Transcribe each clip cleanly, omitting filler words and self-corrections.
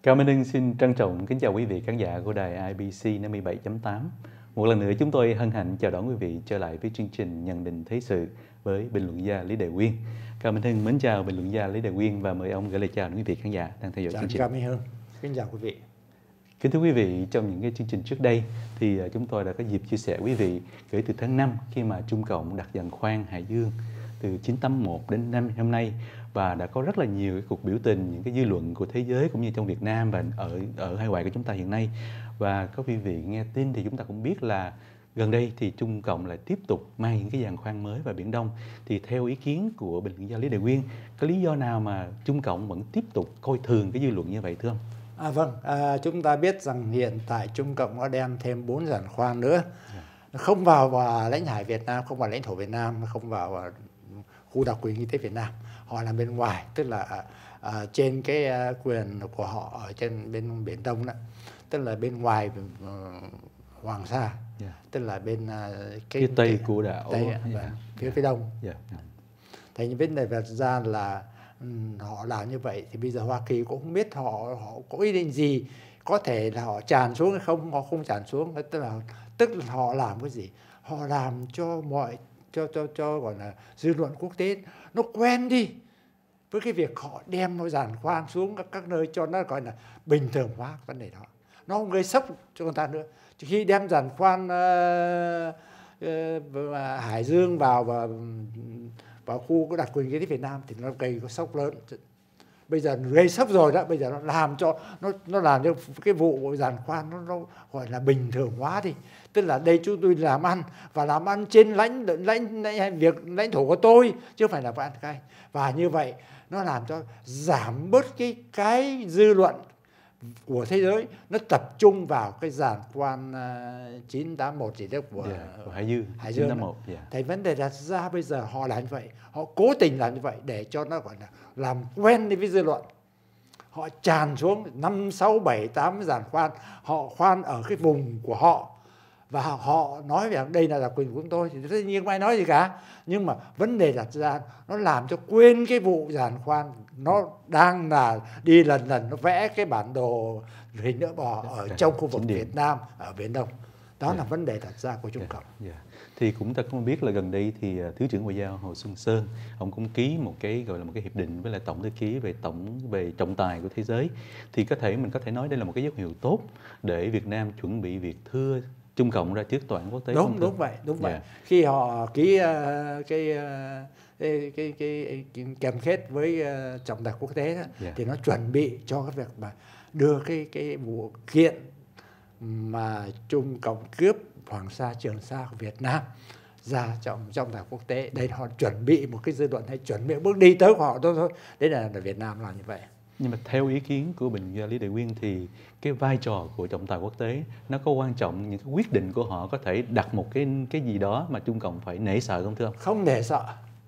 Cao Minh Hưng xin trân trọng kính chào quý vị khán giả của đài IBC 57.8. Một lần nữa chúng tôi hân hạnh chào đón quý vị trở lại với chương trình Nhận định Thế sự với bình luận gia Lý Đại Quyên. Cao Minh Hưng mến chào bình luận gia Lý Đại Quyên và mời ông gửi lời chào đến quý vị khán giả đang theo dõi chương trình. Cao Minh Hưng, kính chào quý vị. Kính thưa quý vị, trong những cái chương trình trước đây thì chúng tôi đã có dịp chia sẻ quý vị kể từ tháng 5 khi mà Trung Cộng đặt giàn khoan Hải Dương từ 981 đến năm hôm nay, và đã có rất là nhiều cái cuộc biểu tình, những cái dư luận của thế giới cũng như trong Việt Nam và ở hải ngoại của chúng ta hiện nay. Và có quý vị nghe tin thì chúng ta cũng biết là gần đây thì Trung Cộng lại tiếp tục mang những cái giàn khoan mới vào Biển Đông. Thì theo ý kiến của bình luận gia Lý Đại Quyên, có lý do nào mà Trung Cộng vẫn tiếp tục coi thường cái dư luận như vậy thưa ông? Chúng ta biết rằng hiện tại Trung Cộng có đem thêm 4 giàn khoan nữa, không vào lãnh hải Việt Nam, không vào lãnh thổ Việt Nam, không vào khu đặc quyền kinh tế Việt Nam. Họ làm bên ngoài, tức là trên cái quyền của họ ở trên bên Biển Đông đó, tức là bên ngoài Hoàng Sa, tức là bên phía tây của đảo, phía đông. Thế nhưng vấn đề đặt ra là họ làm như vậy thì bây giờ Hoa Kỳ cũng không biết họ có ý định gì, có thể là họ tràn xuống hay không, họ không tràn xuống, tức là họ làm cái gì? Họ làm cho cho gọi là dư luận quốc tế nó quen đi với cái việc họ đem nó giàn khoan xuống các nơi cho nó gọi là bình thường hóa vấn đề đó. Nó không gây sốc cho người ta nữa. Khi đem giàn khoan Hải Dương vào khu đặc quyền kinh tế Việt Nam thì nó gây có sốc lớn. Bây giờ gây sốc rồi đó, bây giờ nó làm cho cái vụ giàn khoan nó gọi là bình thường hóa đi. Tức là đây chúng tôi làm ăn và làm ăn trên lãnh thổ của tôi chứ không phải là ăn chay. Và như vậy nó làm cho giảm bớt cái dư luận của thế giới, nó tập trung vào cái giàn khoan 981 gì đó của Hải Dương. 981. Thì vấn đề đặt ra bây giờ họ làm như vậy, họ cố tình làm như vậy để cho nó gọi là làm quen đi với dư luận. Họ tràn xuống 5, 6, 7, 8 giàn khoan, họ khoan ở cái vùng của họ và họ nói rằng đây là đặc quyền của chúng tôi, thì tất nhiên không ai nói gì cả. Nhưng mà vấn đề đặt ra nó làm cho quên cái vụ giàn khoan, nó đang là đi lần nó vẽ cái bản đồ hình nữa bò ở trong khu vực Việt Nam ở Biển Đông. Đó là vấn đề đặt ra của Trung Cộng. Thì cũng ta cũng biết là gần đây thì Thứ trưởng Ngoại giao Hồ Xuân Sơn ông cũng ký một cái gọi là một cái hiệp định với lại tổng thư ký về trọng tài của thế giới. Thì mình có thể nói đây là một cái dấu hiệu tốt để Việt Nam chuẩn bị việc thưa Trung Cộng ra trước tòa án quốc tế. Đúng vậy. Khi họ ký cái kèm kết với trọng tài quốc tế đó, thì nó chuẩn bị cho cái việc mà đưa cái vụ kiện mà Trung Cộng cướp Hoàng Sa, Trường Sa của Việt Nam ra trọng tài quốc tế. Đây họ chuẩn bị một cái dư luận hay chuẩn bị bước đi tới của họ thôi. Đấy là Việt Nam làm như vậy. Nhưng mà theo ý kiến của bình luận gia Lý Đại Quyên thì cái vai trò của trọng tài quốc tế nó có quan trọng, những cái quyết định của họ có thể đặt một cái gì đó mà Trung Cộng phải nể sợ không thưa ông? Không nể sợ.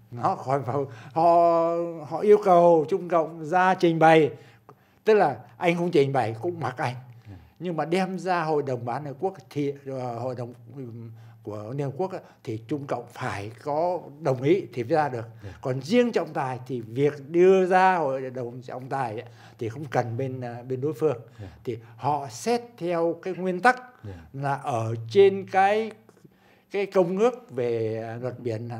Họ yêu cầu Trung Cộng ra trình bày, tức là anh không trình bày cũng mặc anh. Nhưng mà đem ra Hội đồng Bảo an Liên Hợp Quốc thì Hội đồng của Liên Hợp Quốc thì Trung Cộng phải có đồng ý thì mới ra được. Còn riêng trọng tài thì việc đưa ra Hội đồng trọng tài thì không cần bên đối phương. Thì họ xét theo cái nguyên tắc là ở trên cái công ước về luật biển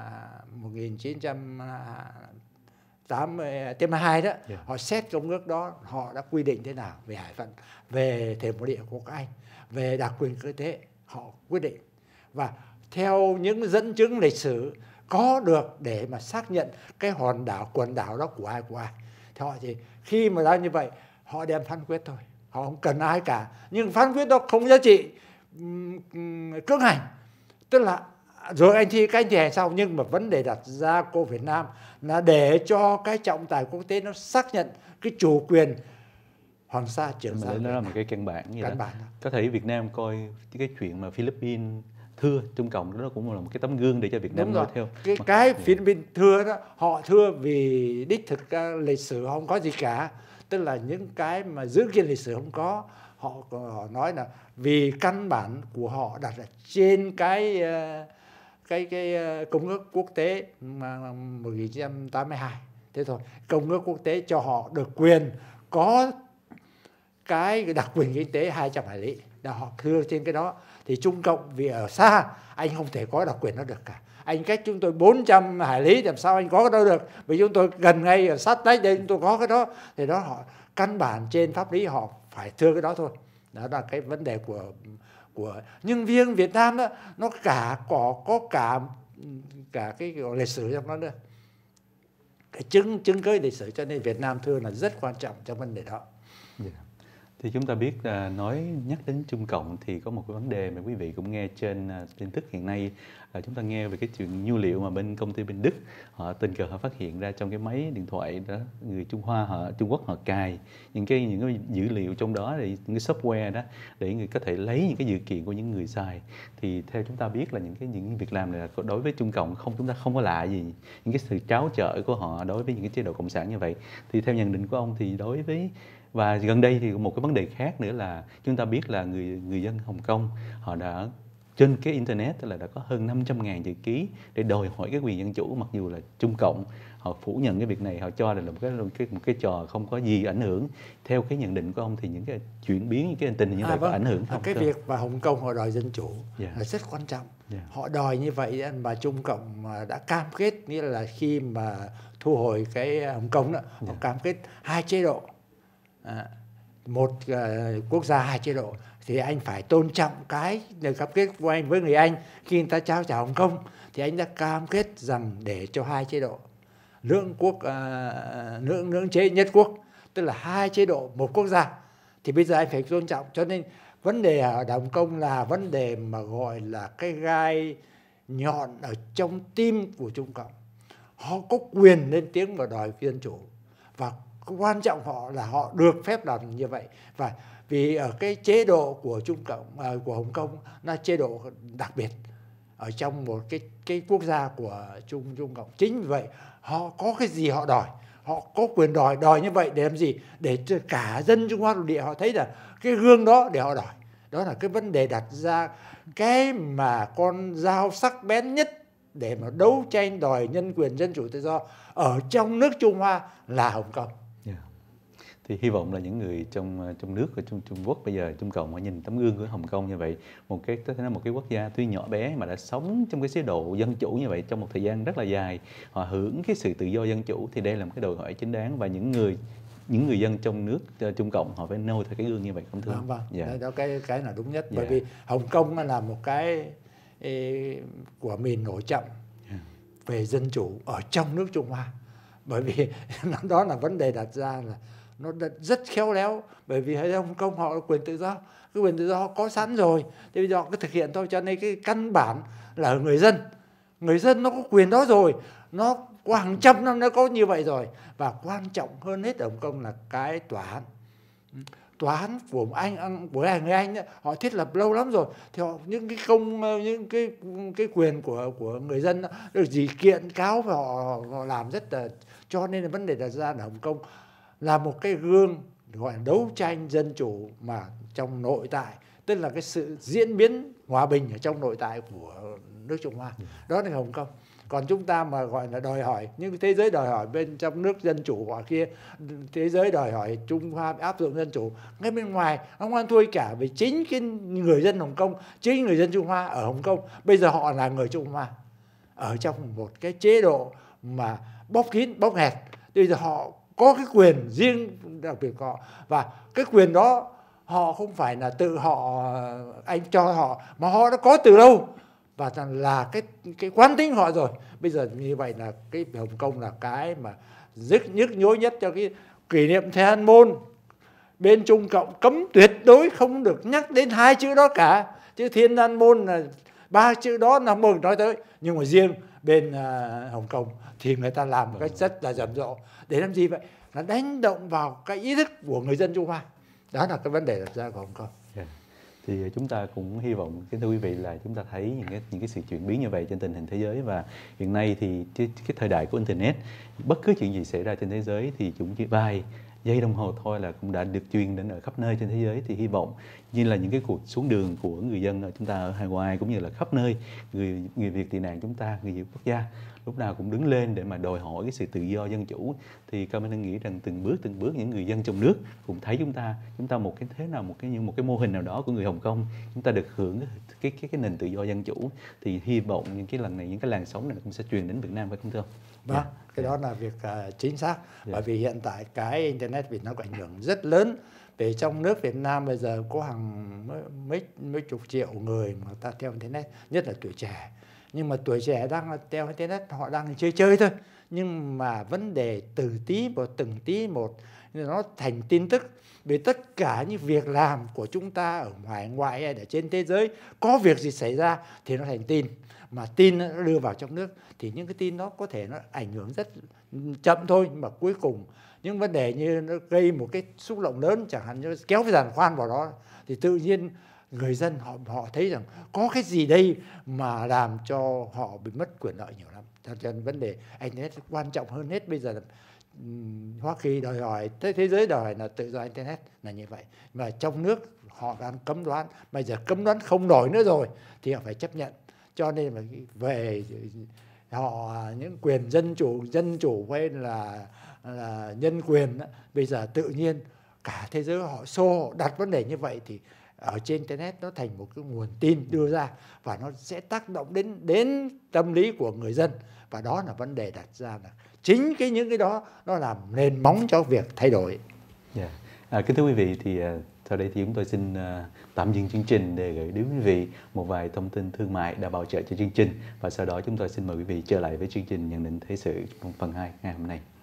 1982 đó, họ xét công ước đó, họ đã quy định thế nào về hải phận, về thềm lục địa của các anh, về đặc quyền kinh tế, họ quyết định. Và theo những dẫn chứng lịch sử có được để mà xác nhận cái hòn đảo, quần đảo đó của ai. Thì họ thì khi mà ra như vậy, họ đem phán quyết thôi, họ không cần ai cả. Nhưng phán quyết đó không giá trị cưỡng hành, tức là rồi anh thi hành sau. Nhưng mà vấn đề đặt ra của Việt Nam là để cho cái trọng tài quốc tế nó xác nhận cái chủ quyền Hoàng Sa, Trường Sa. Nó là một cái căn bản như đó. Có thể Việt Nam coi cái chuyện mà Philippines thưa Trung Cộng đó cũng là một cái tấm gương để cho Việt Nam nói theo. Cái Philippines thưa đó, họ thưa vì đích thực lịch sử không có gì cả, tức là những cái mà giữ kiên lịch sử không có. Họ nói là vì căn bản của họ đặt ở trên cái công ước quốc tế 1982. Thế thôi, công ước quốc tế cho họ được quyền có cái đặc quyền kinh tế 200 hải lý. Họ thưa trên cái đó. Thì Trung Cộng vì ở xa, anh không thể có đặc quyền đó được cả. Anh cách chúng tôi 400 hải lý, làm sao anh có cái đó được? Vì chúng tôi gần ngay ở sát tách đây, chúng tôi có cái đó. Thì đó họ căn bản trên pháp lý họ phải thưa cái đó thôi. Đó là cái vấn đề của nhưng riêng Việt Nam đó, nó có cả cái lịch sử trong đó nữa, cái chứng cứ lịch sử, cho nên Việt Nam thưa là rất quan trọng trong vấn đề đó. Yeah. Thì chúng ta biết là nhắc đến Trung Cộng thì có một cái vấn đề mà quý vị cũng nghe trên tin tức hiện nay, là chúng ta nghe về cái chuyện nhiên liệu mà bên công ty bên Đức họ tình cờ họ phát hiện ra trong cái máy điện thoại đó, người Trung Quốc họ cài những cái dữ liệu trong đó, để những cái software đó để người có thể lấy những cái dữ kiện của những người xài. Thì theo chúng ta biết là những việc làm này là đối với Trung Cộng chúng ta không có lạ gì, những cái sự tráo trở của họ đối với những cái chế độ cộng sản như vậy. Thì theo nhận định của ông thì đối với và gần đây thì một cái vấn đề khác nữa là chúng ta biết là người dân Hồng Kông họ đã trên cái internet là đã có hơn 500.000 chữ ký để đòi hỏi cái quyền dân chủ, mặc dù là Trung Cộng họ phủ nhận cái việc này, họ cho là một cái trò không có gì ảnh hưởng. Theo cái nhận định của ông thì những cái chuyển biến, những cái tình hình như vậy có ảnh hưởng không? Cái việc mà Hồng Kông họ đòi dân chủ là rất quan trọng. Họ đòi như vậy mà Trung Cộng đã cam kết, nghĩa là khi mà thu hồi cái Hồng Kông đó, họ cam kết 2 chế độ. Một quốc gia 2 chế độ, thì anh phải tôn trọng cái cam kết của anh với người Anh. Khi người ta trao trả Hồng Kông thì anh đã cam kết rằng để cho 2 chế độ, lưỡng chế nhất quốc, tức là 2 chế độ một quốc gia, thì bây giờ anh phải tôn trọng. Cho nên vấn đề ở Hồng Kông là vấn đề mà gọi là cái gai nhọn ở trong tim của Trung Cộng. Họ có quyền lên tiếng và đòi dân chủ, và quan trọng họ là họ được phép làm như vậy. Và vì ở cái chế độ của của Hồng Kông là chế độ đặc biệt ở trong một cái quốc gia của Trung Cộng. Chính vì vậy họ có cái gì họ đòi, họ có quyền đòi như vậy để làm gì? Để cho cả dân Trung Hoa lục địa họ thấy là cái gương đó để họ đòi. Đó là cái vấn đề đặt ra, cái mà con dao sắc bén nhất để mà đấu tranh đòi nhân quyền, dân chủ, tự do ở trong nước Trung Hoa là Hồng Kông. Thì hy vọng là những người trong nước của Trung Quốc bây giờ, Trung Cộng họ nhìn tấm gương của Hồng Kông như vậy, một cái quốc gia tuy nhỏ bé mà đã sống trong cái chế độ dân chủ như vậy trong một thời gian rất là dài, họ hưởng cái sự tự do dân chủ, thì đây là một cái đòi hỏi chính đáng, và những người dân trong nước Trung Cộng họ phải noi theo cái gương như vậy, không thưa? Vâng. Đó cái là đúng nhất. Bởi vì Hồng Kông là một cái của miền nổi trội về dân chủ ở trong nước Trung Hoa. Bởi vì đó là vấn đề đặt ra là nó rất khéo léo, bởi vì ở Hồng Kông họ có quyền tự do, cái quyền tự do họ có sẵn rồi, thì bây giờ họ cứ thực hiện thôi. Cho nên cái căn bản là người dân nó có quyền đó rồi, nó qua hàng trăm năm nó có như vậy rồi. Và quan trọng hơn hết ở Hồng Kông là cái tòa án của người Anh ấy, họ thiết lập lâu lắm rồi, thì họ những cái quyền của người dân được gì kiện cáo và họ làm rất là. Cho nên là vấn đề đặt ra ở Hồng Kông là một cái gương gọi là đấu tranh dân chủ mà trong nội tại, tức là cái sự diễn biến hòa bình ở trong nội tại của nước Trung Hoa. Đó là Hồng Kông. Còn chúng ta mà gọi là đòi hỏi, nhưng thế giới đòi hỏi bên trong nước dân chủ, hoặc kia thế giới đòi hỏi Trung Hoa áp dụng dân chủ, ngay bên ngoài không ăn thua cả. Vì chính cái người dân Hồng Kông, chính người dân Trung Hoa ở Hồng Kông bây giờ họ là người Trung Hoa ở trong một cái chế độ mà bóp kín bóp nghẹt. Bây giờ họ có cái quyền riêng đặc biệt của họ, và cái quyền đó họ không phải là tự anh cho họ, mà họ đã có từ lâu, và là cái quán tính họ rồi. Bây giờ như vậy là cái Hồng Kông là cái mà rất nhức nhối nhất cho cái kỷ niệm Thiên An Môn. Bên Trung Cộng cấm tuyệt đối không được nhắc đến 2 chữ đó cả, chứ Thiên An Môn là 3 chữ đó là không nói tới. Nhưng mà riêng bên Hồng Kông thì người ta làm một cách rất là rầm rộ. Để làm gì vậy? Là đánh động vào cái ý thức của người dân Trung Hoa. Đó là cái vấn đề đặt ra của Hồng Kông. Thì chúng ta cũng hy vọng, kính thưa quý vị, là chúng ta thấy những cái sự chuyển biến như vậy trên tình hình thế giới. Và hiện nay thì cái thời đại của Internet, bất cứ chuyện gì xảy ra trên thế giới thì chúng chỉ giây đồng hồ thôi là cũng đã được truyền đến ở khắp nơi trên thế giới. Thì hy vọng như là những cái cuộc xuống đường của người dân ở chúng ta ở Hawaii cũng như là khắp nơi, người Việt tị nạn chúng ta, người Việt quốc gia lúc nào cũng đứng lên để mà đòi hỏi cái sự tự do dân chủ. Thì Carmen nghĩ rằng từng bước những người dân trong nước cũng thấy chúng ta một cái thế nào, một cái mô hình nào đó của người Hồng Kông, chúng ta được hưởng cái nền tự do dân chủ. Thì hy vọng những cái lần này, những cái làn sóng này cũng sẽ truyền đến Việt Nam, phải không thưa ông? Vâng, cái đó là việc chính xác. Bởi vì hiện tại cái internet Việt Nam có ảnh hưởng rất lớn. Về trong nước Việt Nam bây giờ có hàng mấy chục triệu người mà ta theo internet, nhất là tuổi trẻ. Nhưng mà tuổi trẻ đang theo internet, họ đang chơi thôi. Nhưng mà vấn đề từng tí một nó thành tin tức. Vì tất cả những việc làm của chúng ta ở ngoại hay ở trên thế giới, có việc gì xảy ra thì nó thành tin. Mà tin nó đưa vào trong nước thì những cái tin đó có thể nó ảnh hưởng rất chậm thôi, nhưng mà cuối cùng những vấn đề như nó gây một cái xúc động lớn, chẳng hạn như kéo cái giàn khoan vào đó, thì tự nhiên người dân họ thấy rằng có cái gì đây mà làm cho họ bị mất quyền lợi nhiều lắm. Cho nên vấn đề internet quan trọng hơn hết. Bây giờ là Hoa Kỳ đòi hỏi, thế giới đòi hỏi là tự do internet là như vậy, mà trong nước họ đang cấm đoán, bây giờ cấm đoán không nổi nữa rồi thì họ phải chấp nhận. Cho nên là về họ những quyền dân chủ hay là nhân quyền đó, bây giờ tự nhiên cả thế giới họ đặt vấn đề như vậy, thì ở trên internet nó thành một cái nguồn tin đưa ra và nó sẽ tác động đến tâm lý của người dân, và đó là vấn đề đặt ra là chính những cái đó nó làm nền móng cho việc thay đổi. Kính thưa quý vị, thì sau đây thì chúng tôi xin tạm dừng chương trình để gửi đến quý vị một vài thông tin thương mại đã bảo trợ cho chương trình, và sau đó chúng tôi xin mời quý vị trở lại với chương trình nhận định thời sự phần 2 ngày hôm nay.